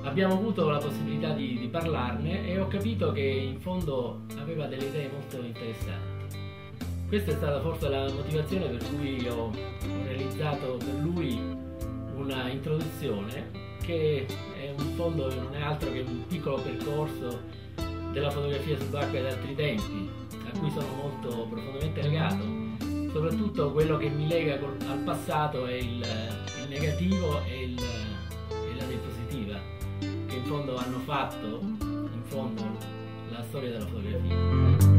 abbiamo avuto la possibilità di parlarne e ho capito che in fondo aveva delle idee molto interessanti. Questa è stata forse la motivazione per cui ho realizzato per lui una introduzione che è in fondo non è altro che un piccolo percorso della fotografia subacquea di altri tempi, a cui sono molto profondamente legato. Soprattutto quello che mi lega al passato è il negativo e la diapositiva, che in fondo hanno fatto la storia della fotografia.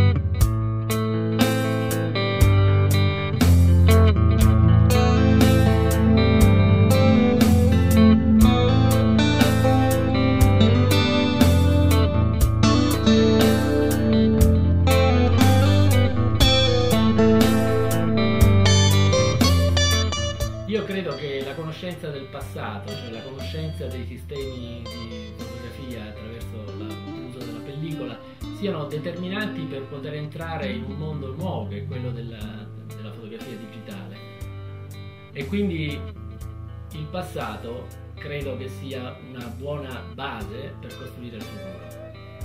Io credo che la conoscenza del passato, cioè la conoscenza dei sistemi di fotografia attraverso l'uso della pellicola, siano determinanti per poter entrare in un mondo nuovo che è quello della fotografia digitale. E quindi il passato credo che sia una buona base per costruire il futuro.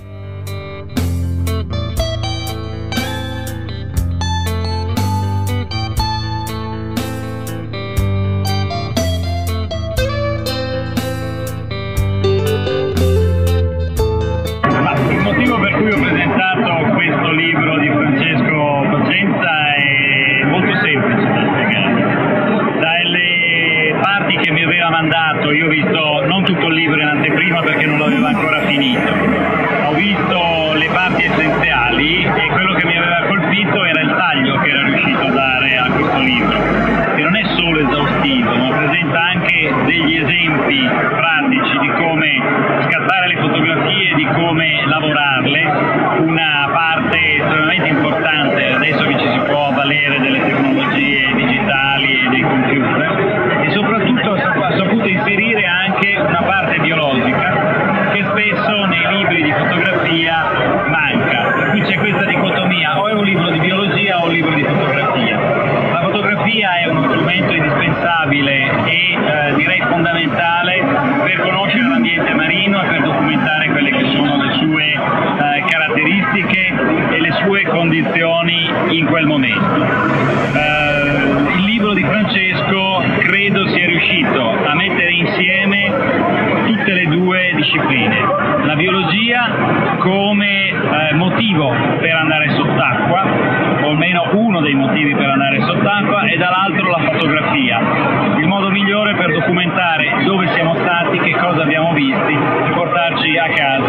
Io ho visto non tutto il libro in anteprima perché non l'avevo ancora finito, ho visto le parti essenziali e quello che mi aveva colpito era il taglio che era riuscito a dare a questo libro, che non è solo esaustivo ma presenta anche degli esempi pratici di come scattare le fotografie, di come lavorarle, una parte estremamente importante adesso che ci si può avvalere delle tecnologie digitali e dei computer, e soprattutto ha saputo inserire anche una parte biologica che spesso nei libri di fotografia manca, per cui c'è questa dicotomia: o è un libro di biologia o un libro di fotografia. La fotografia è uno strumento indispensabile e direi fondamentale per conoscere l'ambiente marino e per documentare quelle che sono le sue caratteristiche e le sue condizioni in quel momento. Il libro di Francesco credo sia riuscito a mettere insieme tutte le due discipline, la biologia come motivo per andare sott'acqua, o almeno uno dei motivi per andare sott'acqua, e dall'altro la fotografia, il modo migliore per documentare dove siamo stati, che cosa abbiamo visto e portarci a casa